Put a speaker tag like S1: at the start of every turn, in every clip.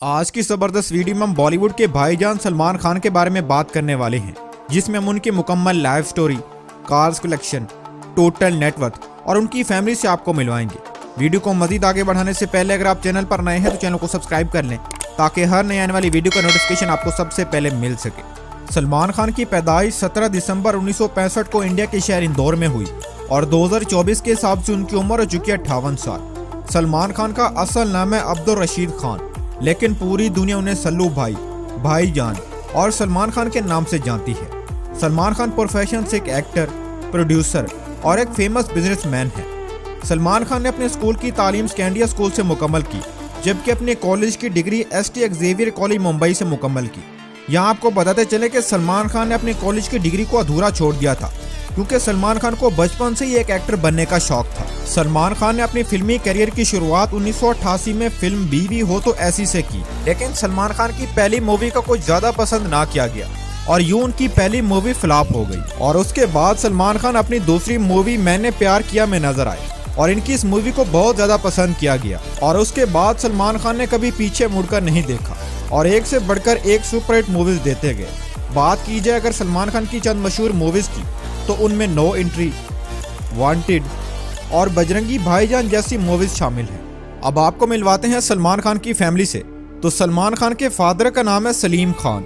S1: आज की जबरदस्त वीडियो में हम बॉलीवुड के भाईजान सलमान खान के बारे में बात करने वाले हैं, जिसमें हम उनकी मुकम्मल life story, cars collection, total net worth और उनकी फैमिली से आपको मिलवाएंगे। वीडियो को मजीद आगे बढ़ाने से पहले अगर आप चैनल पर नए हैं तो चैनल को सब्सक्राइब कर लें ताकि हर नई आने वाली वीडियो का नोटिफिकेशन आपको सबसे पहले मिल सके। सलमान खान की पैदाइश 17 दिसंबर 1965 को इंडिया के शहर इंदौर में हुई और 2024 के हिसाब से उनकी उम्र हो चुकी है 58 साल। सलमान खान का असल नाम है अब्दुल रशीद खान, लेकिन पूरी दुनिया उन्हें सल्लू भाई, भाईजान और सलमान खान के नाम से जानती है। सलमान खान प्रोफेशन से एक एक्टर, प्रोड्यूसर और एक फेमस बिजनेसमैन है। सलमान खान ने अपने स्कूल की तालीम स्कैंडिया स्कूल से मुकम्मल की, जबकि अपने कॉलेज की degree ST Xavier college Mumbai से मुकम्मल की। यहाँ आपको बताते चले कि सलमान खान ने अपने कॉलेज की डिग्री को अधूरा छोड़ दिया था, क्योंकि सलमान खान को बचपन से ही एक एक्टर बनने का शौक था। सलमान खान ने अपनी फिल्मी करियर की शुरुआत 1988 में फिल्म बीवी हो तो ऐसी से की, लेकिन सलमान खान की पहली मूवी का कुछ ज्यादा पसंद ना किया गया और यूं उनकी पहली मूवी फ्लॉप हो गई। और उसके बाद सलमान खान अपनी दूसरी मूवी मैंने प्यार किया में नजर आए और इनकी इस मूवी को बहुत ज्यादा पसंद किया गया और उसके बाद सलमान खान ने कभी पीछे मुड़कर नहीं देखा और एक से बढ़कर एक सुपरहिट मूवीज देते गए। बात की जाए अगर सलमान खान की चंद मशहूर मूवीज की तो उनमें नो एंट्री, वांटेड और बजरंगी भाईजान जैसी मूवीज शामिल हैं। अब आपको मिलवाते हैं सलमान खान की फैमिली से। तो सलमान खान के फादर का नाम है सलीम खान।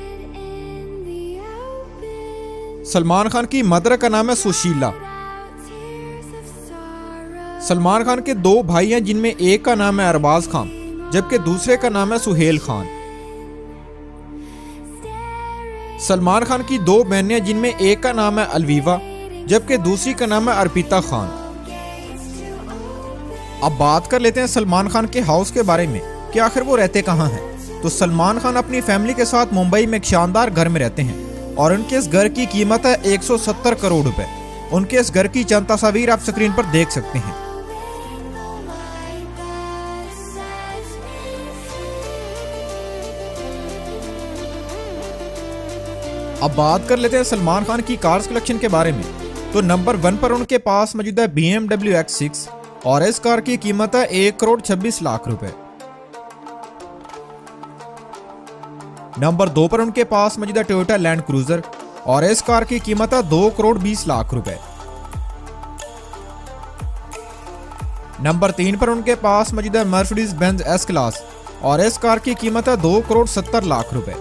S1: सलमान खान की मदर का नाम है सुशीला। सलमान खान के दो भाई हैं, जिनमें एक का नाम है अरबाज खान जबकि दूसरे का नाम है सुहेल खान। सलमान खान की दो बहनें, जिनमें एक का नाम है अलवीवा जबकि दूसरी का नाम है अर्पिता खान। अब बात कर लेते हैं सलमान खान के हाउस के बारे में कि आखिर वो रहते कहाँ हैं। तो सलमान खान अपनी फैमिली के साथ मुंबई में एक शानदार घर में रहते हैं और उनके इस घर की कीमत है 170 करोड़ रुपए। उनके इस घर की चंद तस्वीर आप स्क्रीन पर देख सकते हैं। अब बात कर लेते हैं सलमान खान की कार्स कलेक्शन के बारे में। तो नंबर 1 पर उनके पास मौजूद है BMW X6 और इस कार की कीमत है 1 करोड़ 26 लाख रुपए। नंबर 2 पर उनके पास मौजूद है टोयोटा लैंड क्रूजर और इस कार की कीमत है 2 करोड़ 20 लाख रुपए। नंबर 3 पर उनके पास मौजूद है मर्सिडीज बेंज S क्लास और इस कार की कीमत है 2 करोड़ 70 लाख रुपए।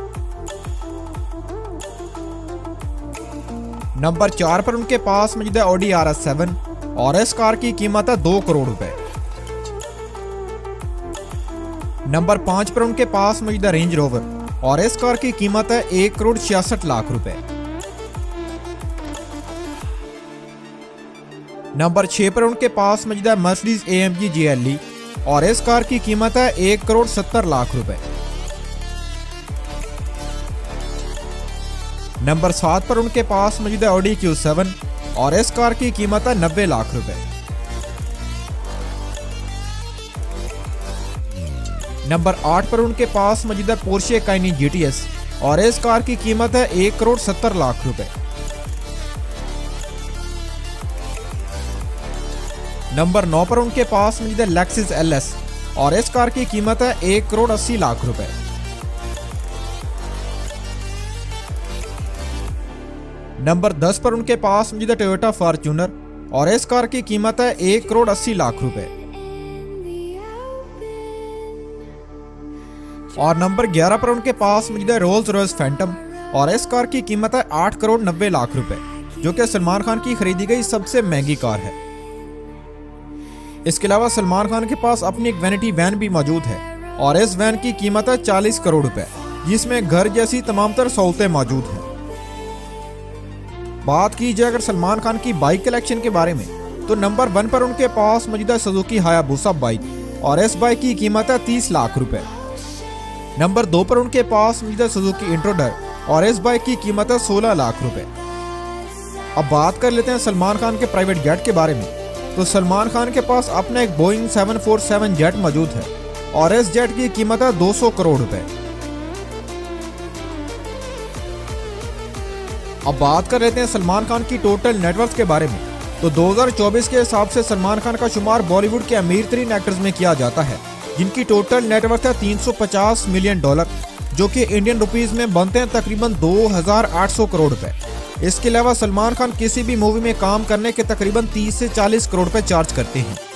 S1: नंबर 4 पर उनके पास मौजूद है Audi RS7 और इस कार की कीमत है 2 करोड़ रुपए। नंबर 5 पर उनके पास मौजूद है रेंज रोवर और इस कार की कीमत है 1 करोड़ 66 लाख रुपए। नंबर 6 पर उनके पास मौजूद है मर्सिडीज AMG GLE और इस कार की कीमत है 1 करोड़ 70 लाख रुपए। नंबर 7 पर उनके पास मौजूद है Audi Q7 और इस कार की कीमत है 90 लाख रुपए। नंबर 8 पर उनके पास मौजूद है पोर्शे कायनी GTS और इस कार की कीमत है 1 करोड़ 70 लाख रुपए। नंबर 9 पर उनके पास मौजूद है Lexus LS और इस कार की कीमत है 1 करोड़ 80 लाख रुपए। नंबर 10 पर उनके पास मौजूद है टोयोटा फॉर्च्यूनर और इस कार की कीमत है 1 करोड़ 80 लाख रुपए। और नंबर 11 पर उनके पास मौजूद है रोल्स रॉयस फैंटम और इस कार की कीमत है 8 करोड़ 90 लाख रुपए, जो कि सलमान खान की खरीदी गई सबसे महंगी कार है। इसके अलावा सलमान खान के पास अपनी एक वैनिटी वैन भी मौजूद है और इस वैन की कीमत है 40 करोड़ रुपए, जिसमें घर जैसी तमाम तर सहूलतें मौजूद हैं। बात की जाए अगर सलमान खान की बाइक कलेक्शन के बारे में तो नंबर 1 पर उनके पास मौजूद है सुजुकी हायाबुसा बाइक और इस बाइक की कीमत है 30 लाख रुपए। नंबर 2 पर उनके पास मौजूद है सुजुकी इंट्रोडर और इस बाइक की कीमत है 16 लाख रुपए। अब बात कर लेते हैं सलमान खान के प्राइवेट जेट के बारे में। तो सलमान खान के पास अपना एक बोइंग 747 जेट मौजूद है और इस जेट की कीमत है 200 करोड़ रुपए। अब बात कर लेते हैं सलमान खान की टोटल नेटवर्थ के बारे में। तो 2024 के हिसाब से सलमान खान का शुमार बॉलीवुड के अमीर तरीन एक्टर्स में किया जाता है जिनकी टोटल नेटवर्थ है $350 मिलियन, जो कि इंडियन रुपीस में बनते हैं तकरीबन 2800 करोड़ रुपए। इसके अलावा सलमान खान किसी भी मूवी में काम करने के तकरीबन 30 से 40 करोड़ रुपए चार्ज करते हैं।